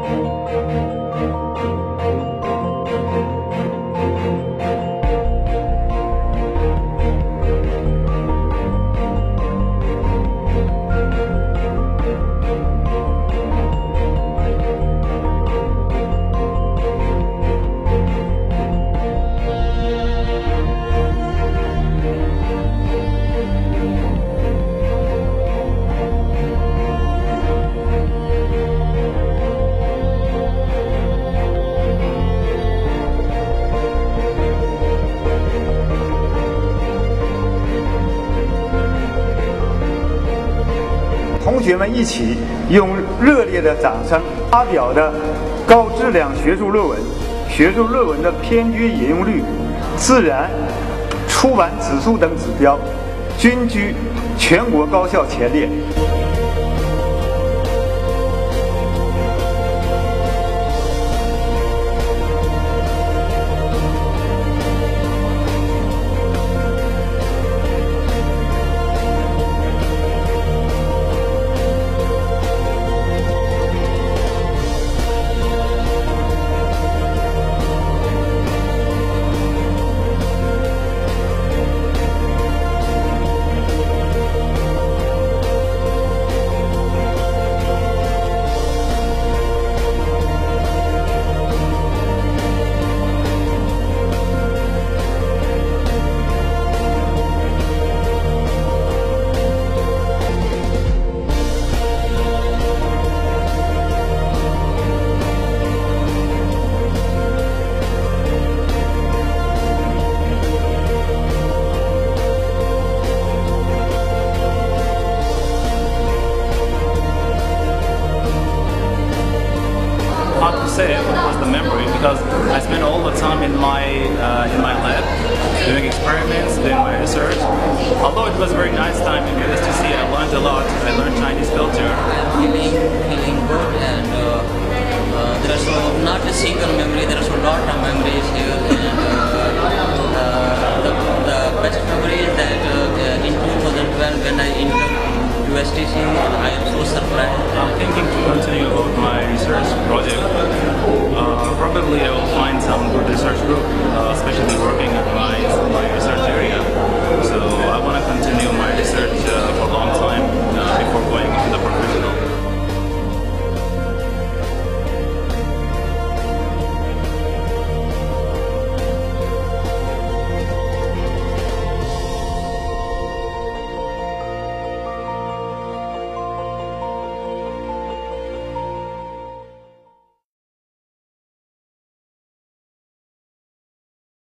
同学们一起用热烈的掌声发表的高质量学术论文，学术论文的篇居引用率、自然出版指数等指标均居全国高校前列。 Hard to say what was the memory because I spent all the time in my lab doing experiments, doing my research. Although it was a very nice time in USTC, I learned a lot. I learned Chinese culture. Feeling good, and there are so not a single memory. There are so lot of memories here, and the best memory is that in 2012 when I entered USTC, I am so surprised. I'm thinking to continue about my research project. Probably I will